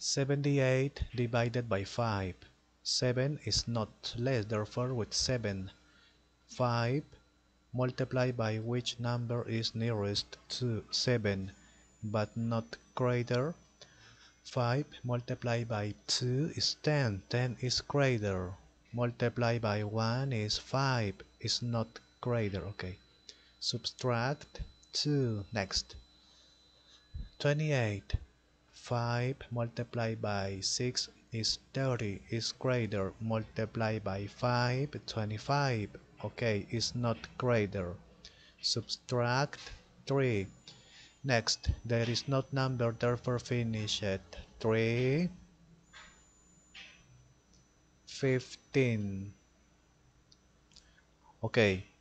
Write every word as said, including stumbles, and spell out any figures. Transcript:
seventy-eight divided by five. seven is not less, therefore with seven. five multiplied by which number is nearest to seven but not greater. five multiplied by two is ten. ten is greater. Multiplied by one is five. Is not greater. Okay. Subtract two. Next. twenty-eight. five multiplied by six is thirty. Is greater. Multiplied by five. twenty-five. Okay. Is not greater. Subtract three. Next, there is not number, therefore finish at three, fifteen. Okay,